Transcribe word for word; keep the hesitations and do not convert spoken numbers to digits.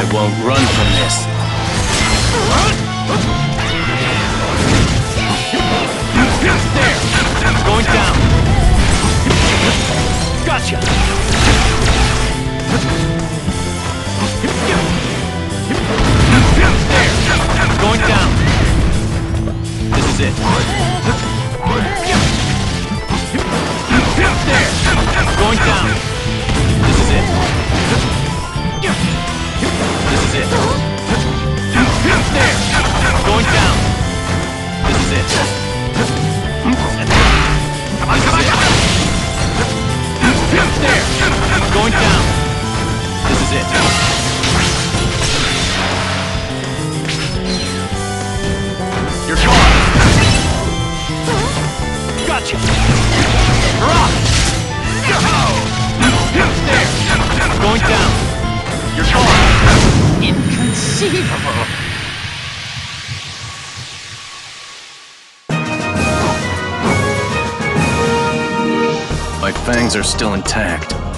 won't run from this. There! Going down! Gotcha! There! Going down! This is it. There! Going down! This is it. This is it. There! Going down! This is it. Come on, come on, come on! There! Going down! This is it. You're gone! Gotcha! Rock! There! Going down! You're gone! Inconceivable! My fangs are still intact.